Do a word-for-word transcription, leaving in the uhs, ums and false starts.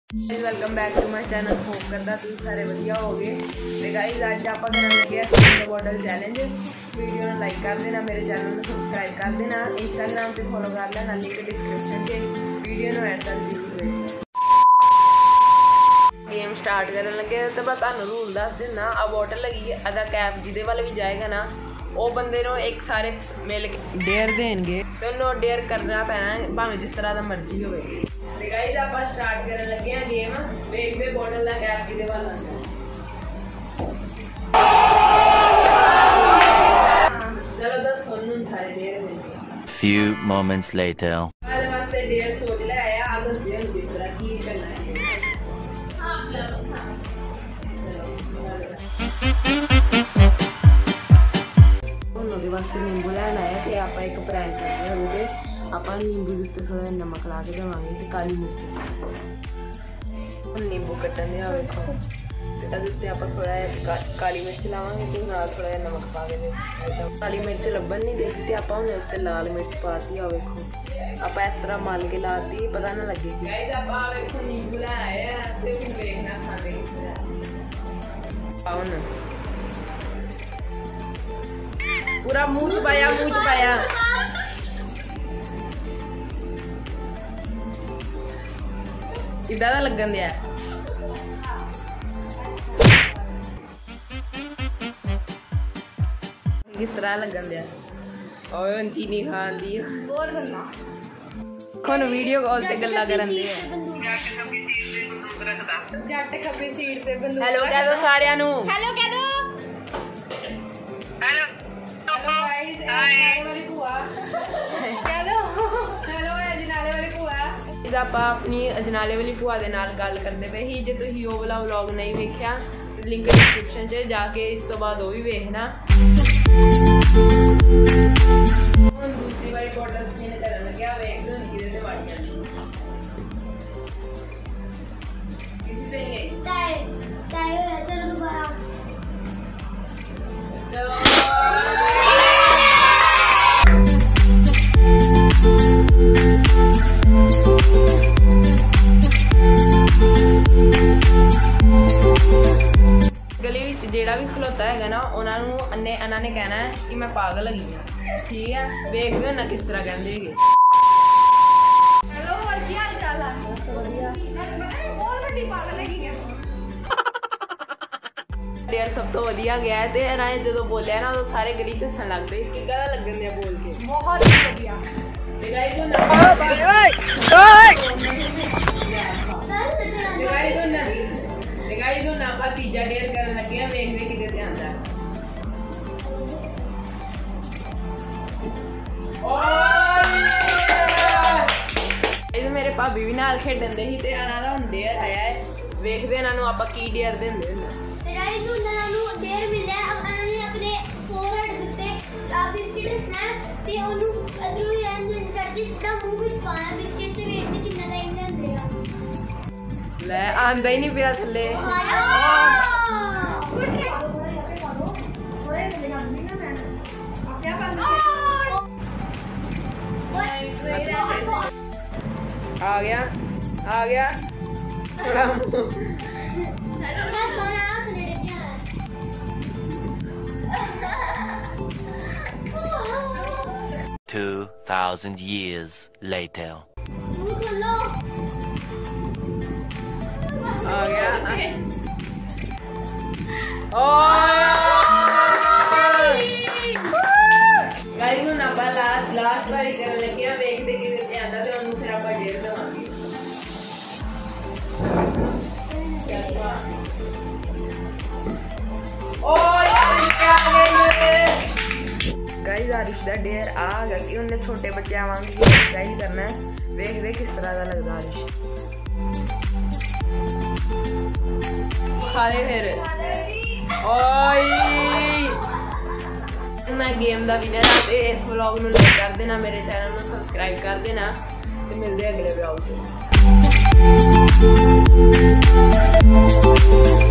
Welcome back to my channel. Hope करता तुम सारे बढ़िया हो गए। तो गाइस आज आप करने लगे हैं बॉटल चैलेंज। वीडियो में लाइक कर देना, मेरे चैनल में सब्सक्राइब कर देना, इंस्टाग्राम पे फॉलो कर लेना, लिंक डिस्क्रिप्शन के वीडियो में ऐड कर दी। गेम स्टार्ट करने लगे तो मैं तुहानू रूल दस देना। आ बॉटल लगी है, अदा कैप जिदे वाले भी जाएगा ना वो बंदे नो एक सारे मिल के डेयर देंगे तो नो डेयर करना पैना भावें जिस तरह का मर्जी हो। गाइस आप स्टार्ट करने लगे हैं गेम। वेखते बॉटल का कैप किदे वाला चलो दस सुन सारे डेयर देंगे। Few moments later. आज वास्ते डेयर सोच ले आया आगे से किस तरह की करना है। आप लो ਉਹਦੇ ਵਾਸਤੇ ਨਿੰਬੂ ਲੈਣ ਆਇਆ ਤੇ ਆਪਾਂ ਇੱਕ ਪ੍ਰੈਂਕ ਕਰਦੇ ਹਾਂ। ਉਹਦੇ ਆਪਾਂ ਨਿੰਬੂ ਦੇ ਉੱਤੇ ਥੋੜਾ ਨਮਕ ਲਾ ਕੇ ਦੇਵਾਂਗੇ ਤੇ ਕਾਲੀ ਮਿਰਚ। ਹੁਣ ਨਿੰਬੂ ਕੱਟਣ ਦੇ ਆ ਵੇਖੋ ਤੇ ਇਹਦੇ ਉੱਤੇ ਆਪਾਂ ਥੋੜਾ ਜਿਹਾ ਕਾਲੀ ਮਿਰਚ ਲਾਵਾਂਗੇ ਤੇ ਨਾਲ ਥੋੜਾ ਜਿਹਾ ਨਮਕ ਪਾ ਕੇ ਦੇ ਕਾਲੀ ਮਿਰਚ ਲੱਭਣ ਨਹੀਂ ਦੇ ਤੇ ਆਪਾਂ ਹੁਣ ਉੱਤੇ ਲਾਲ ਮਿਰਚ ਪਾਤੀ ਆ ਵੇਖੋ। ਆਪਾਂ ਇਸ ਤਰ੍ਹਾਂ ਮਲ ਕੇ ਲਾਤੀ ਪਤਾ ਨਾ ਲੱਗੇਗੀ। ਗਾਇਸ ਆਪਾਂ ਵੇਖੋ ਨਿੰਬੂ ਲੈ ਆਏ ਆ ਤੇ ਹੁਣ ਵੇਖਣਾ ਖਾਂਦੇ ਕਿਸ ਤਰ੍ਹਾਂ ਆਉਣ पूरा मुंह च पाया मुंह च पाया इदा दा लगन दिया किस तरह लगन दिया ओए चीनी खान दी बहुत गंदा कौन वीडियो कॉल ते गल्ला करन दे जट खब्बी सीट ते बंदूक हेलो कह दो सारियां नु हेलो कह दो हेलो अजनाले वाली भूआ हेलो हेलो अजनाले वाली भूआ इस ਆਪਾਂ ਆਪਣੀ ਅਜਨਾਲੇ ਵਾਲੀ ਭੂਆ ਦੇ ਨਾਲ ਗੱਲ ਕਰਦੇ ਪਏ ਸੀ। ਜੇ ਤੁਸੀਂ ਉਹ ਵਾਲਾ ਵਲੌਗ ਨਹੀਂ ਵੇਖਿਆ ਲਿੰਕ ਡਿਸਕ੍ਰਿਪਸ਼ਨ 'ਚ ਜਾ ਕੇ ਇਸ ਤੋਂ ਬਾਅਦ ਉਹ ਵੀ ਵੇਖਣਾ। ਹੁਣ ਦੂਸਰੀ ਵਾਰੀ ਬੋਟਲ ਸਪਿਨ ਕਰਨ ਲੱਗਿਆ ਵੇਖਦੇ ਹਾਂ ਕਿਹਦੇ ਤੇ ਵੜ ਜਾਂਦੀ ਕਿਸੇ ਤੇ ਨਹੀਂ ਤਾਏ ਤਾਏ ਹੋਇਆ ਚਲੋ ਦੁਬਾਰਾ ਚਲੋ गली जेड़ा भी खलोता है ना उन्होंने इन्होंने कहना है कि मैं पागल लगी हाँ। ठीक है देखते हो ना किस तरह कहते हैं। डेयर सब तो वधिया गया है ते इन्होंने जो बोलिया ना तो सारे गली च हसन लग पे कि गला लगन दिया बोल के बहुत वधिया। तीजा डेयर करन लगे हैं वेखदे किदे ते आंदा ओए मेरे भाभी भी नाल खेडन दे ही ते आना दा हुन डेयर आया है वेखदे इन्हां नु आपां की डेयर देंदे हुंदे ते गाइस हुन इन्हां नु डेयर मिलिया इन्हां ने अपने फोरहेड दे उत्ते बिस्किट रखना ते ओनु अदरू एंड करके सीधा मुंह विच पाना बिस्किट ते वेखदे किन्ना टाइम लैंदे आ ले आंदा ही नहीं पिया थले आ गया आ गया Two thousand years later. आ गया गाइस हुन आप लास्ट लास्ट बारी करन लगे हैं वेखदे किदे ते आंदा ते ओनु फिर आप डेढ़ दवांगे। ओए आ गए गाइस आरिश दा डेयर आ गया कि उन्हें छोटे बच्चे आवांगे गाइस करना है वेखदे किस तरह का लगदा आरिश खाले फिर ओए मैं गेम दा विनर हां ते इस व्लॉग नु लाइक कर देना, मेरे चैनल नु सब्सक्राइब कर देना ते मिलदे अगले व्लॉग च।